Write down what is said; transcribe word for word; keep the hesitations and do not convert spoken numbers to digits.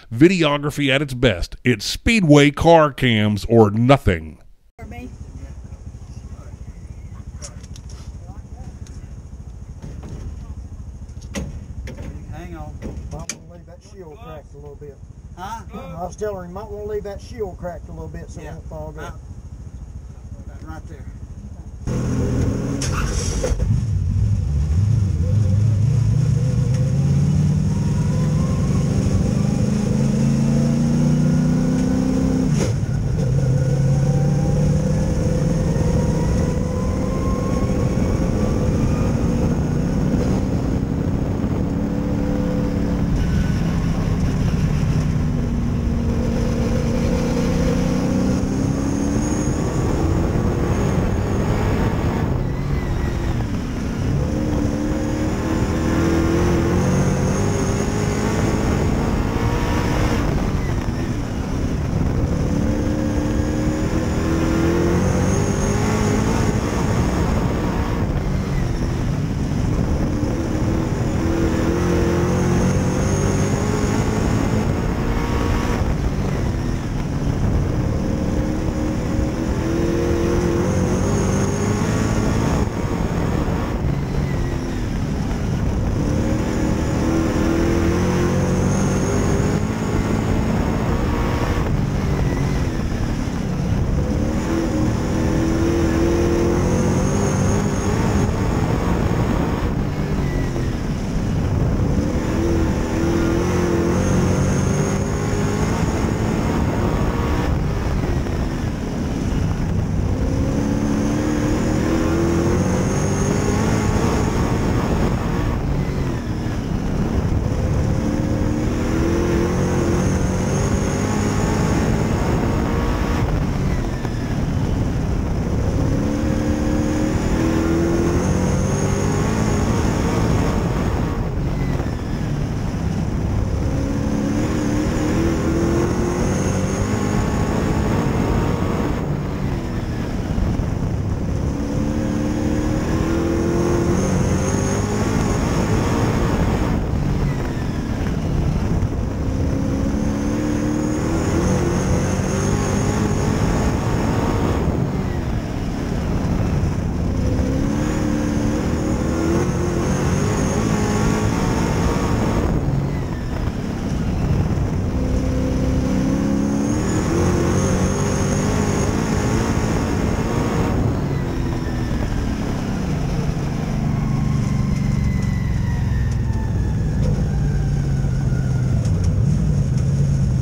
Videography at its best. It's Speedway car cams or nothing. Hang on. Might want to leave that shield cracked a little bit. Huh? I was telling her you might want to leave that shield cracked a little bit so Yeah. it won't fog up. Right there.